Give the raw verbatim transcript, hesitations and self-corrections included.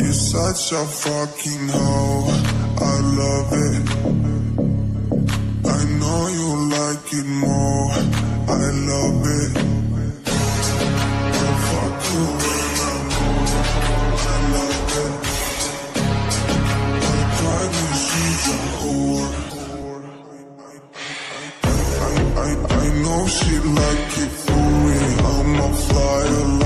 such a fucking hoe, I love it. I know you like it more, I love it. I'll fuck you when I'm home, I love it. I drive you, she's a whore. I, I, I know she like it for me, I'm a flyer.